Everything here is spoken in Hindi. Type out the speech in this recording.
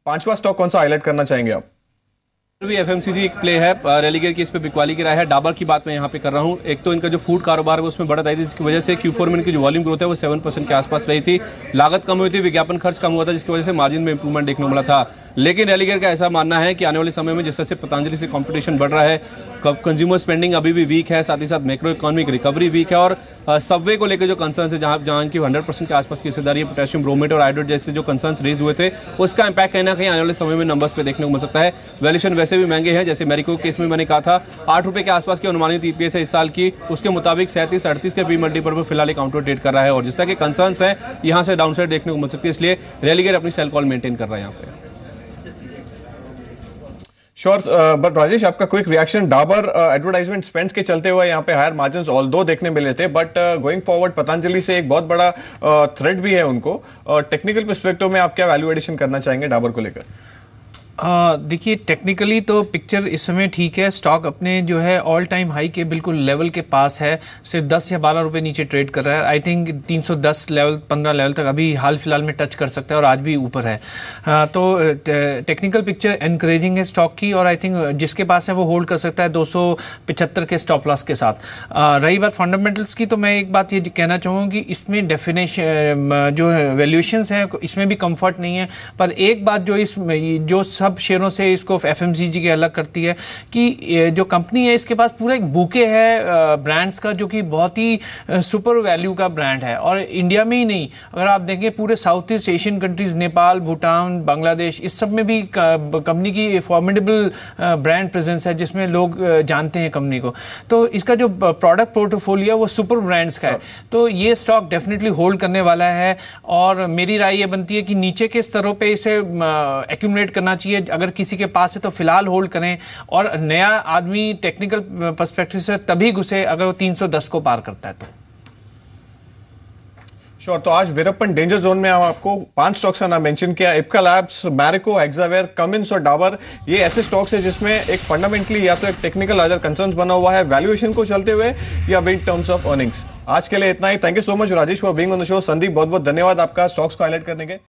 पांचवा स्टॉक कौन सा हाईलाइट करना चाहेंगे आप? भी एफएमसीजी एक प्ले है, रेलीगेयर की इस पे बिकवाली की राय है। डाबर की बात मैं यहाँ पे कर रहा हूँ। एक तो इनका जो फूड कारोबार है उसमें बढ़त आई थी, जिसकी वजह से Q4 में इनकी जो वॉल्यूम ग्रोथ है वो 7% के आसपास रही थी। लागत कम हुई थी, विज्ञापन खर्च कम हुआ था, जिसकी वजह से मार्जिन में इंप्रूवमेंट देखने को मिला था। लेकिन रेलीगेयर का ऐसा मानना है कि आने वाले समय में जिस तरह से पतंजलि से कंपटीशन बढ़ रहा है, कंज्यूमर स्पेंडिंग अभी भी वीक है, साथ ही साथ मैक्रो इकोनॉमिक रिकवरी वीक है, और सबवे को लेकर जो कंसर्न्स है, जहाँ इनकी 100% के आसपास की हिस्सेदारी है, पोटेशियम ब्रोमेट और आयोडेट जैसे जो कंसर्न्स रेज हुए थे, उसका इंपैक्ट कहीं ना कहीं आने वाले समय में नंबर्स पे देखने को मिल सकता है। वैल्यूएशन वैसे भी महंगे हैं, जैसे मेरिको केस में मैंने कहा था 8 रुपये के आसपास की अनुमानित ईपीएस है इस साल की, उसके मुताबिक 37-38 के पी मल्टीपल पर फिलहाल काउंटर ट्रेड कर रहा है, और जिस तरह के कंसर्न्स हैं यहाँ से डाउनसाइड देखने को मिल सकती है, इसलिए रेलीगेयर अपनी सेल कॉल मेंटेन कर रहा है यहाँ पे। श्योर, बट राजेश, आपका quick reaction, Dabur advertisement spends के चलते हुए यहाँ पे हायर मार्जिन्स ऑल्दो देखने मिले थे, बट गोइंग फॉरवर्ड पतंजलि से एक बहुत बड़ा थ्रेट भी है उनको। टेक्निकल पर्सपेक्टिव में आप क्या वैल्यू एडिशन करना चाहेंगे डाबर को लेकर? देखिए, टेक्निकली तो पिक्चर इस समय ठीक है। स्टॉक अपने जो है ऑल टाइम हाई के बिल्कुल लेवल के पास है, सिर्फ 10 या 12 रुपए नीचे ट्रेड कर रहा है। आई थिंक 310 लेवल 15 लेवल तक अभी हाल फिलहाल में टच कर सकता है, और आज भी ऊपर है। तो टेक्निकल पिक्चर एनकरेजिंग है स्टॉक की, और आई थिंक जिसके पास है वो होल्ड कर सकता है 275 के स्टॉप लॉस के साथ। रही बात फंडामेंटल्स की, तो मैं एक बात ये कहना चाहूँगा कि इसमें डेफिनेशन जो वैल्यूएशंस हैं इसमें भी कंफर्ट नहीं है। पर एक बात जो सब शेयरों से इसको एफएमसीजी के अलग करती है कि जो कंपनी है इसके पास पूरा एक बुके है ब्रांड्स का, जो कि बहुत ही सुपर वैल्यू का ब्रांड है। और इंडिया में ही नहीं, अगर आप देखें पूरे south east Asian countries, Nepal, Bhutan, Bangladesh, इस सब में भी कंपनी की फॉर्मिडेबल ब्रांड प्रेजेंस है, जिसमें लोग जानते हैं कंपनी को। तो इसका जो प्रोडक्ट पोर्टफोलियो है वो सुपर ब्रांड्स का है, तो ये स्टॉक डेफिनेटली होल्ड करने वाला है। और मेरी राय ये बनती है कि नीचे के स्तरों पे इसे एक्यूमुलेट करना चाहिए। अगर किसी के पास है तो फिलहाल होल्ड करें, और नया आदमी टेक्निकल पर्सपेक्टिव से तभी घुसे अगर वो 310 को पार करता है तो। श्योर, तो आज वीरप्पन डेंजर जोन में आपको 5 स्टॉक्स का नाम मेंशन किया, इप्का लैब्स, मैरिको, एक्सावेयर, कमिंस और डाबर। ये ऐसे स्टॉक्स है जिसमें एक फंडामेंटली या तो एक टेक्निकल अदर कंसर्न्स बना हुआ है वैल्यूएशन को चलते हुए, या इन टर्म्स ऑफ अर्निंग्स। आज के लिए इतना ही। Thank you so much Rajesh for being on the show. Sandeep, बहुत बहुत धन्यवाद आपका स्टॉक्स को हाईलाइट करने के।